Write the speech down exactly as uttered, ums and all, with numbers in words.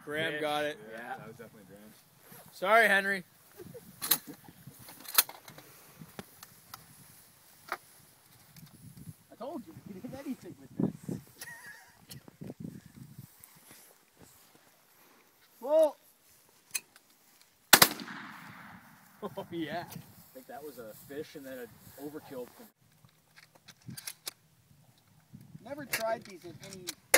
Graham got it. Yeah, yeah, that was definitely Graham. Sorry, Henry. I told you, you can hit anything with this. Whoa! Oh, yeah. I think that was a fish and then an overkill. Never tried these in any